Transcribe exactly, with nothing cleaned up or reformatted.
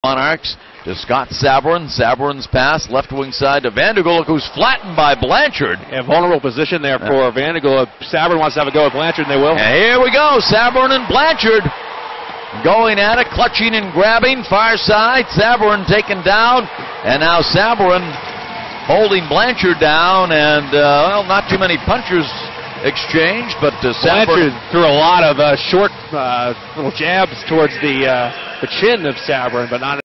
Monarchs to Scott Sabourin. Sabourin's pass, left wing side to Vandergool, who's flattened by Blanchard. A vulnerable position there for uh, Vandergool. If Sabourin wants to have a go at Blanchard, and they will. And here we go, Sabourin and Blanchard going at it, clutching and grabbing, far side. Sabourin taken down, and now Sabourin holding Blanchard down, and uh, well, not too many punchers exchanged, but uh, Blanchard threw a lot of uh, short uh, little jabs towards the uh, the chin of Sabourin, but not